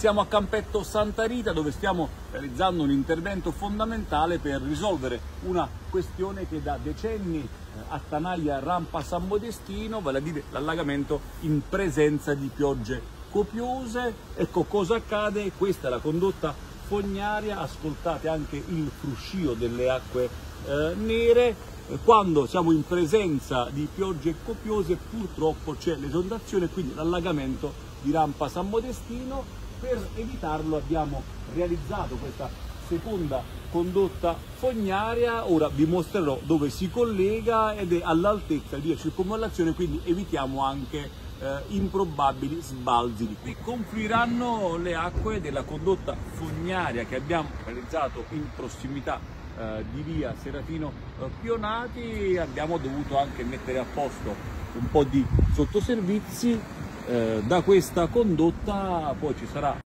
Siamo a Campetto Santa Rita, dove stiamo realizzando un intervento fondamentale per risolvere una questione che da decenni attanaglia Rampa San Modestino, vale a dire l'allagamento in presenza di piogge copiose. Ecco cosa accade: questa è la condotta fognaria, ascoltate anche il fruscio delle acque nere. Quando siamo in presenza di piogge copiose purtroppo c'è l'esondazione, quindi l'allagamento di Rampa San Modestino. Per evitarlo abbiamo realizzato questa seconda condotta fognaria. Ora vi mostrerò dove si collega ed è all'altezza di via Circonvallazione, quindi evitiamo anche improbabili sbalzi di qui. Confluiranno le acque della condotta fognaria che abbiamo realizzato in prossimità di via Serafino Pionati. Abbiamo dovuto anche mettere a posto un po' di sottoservizi. Da questa condotta poi ci sarà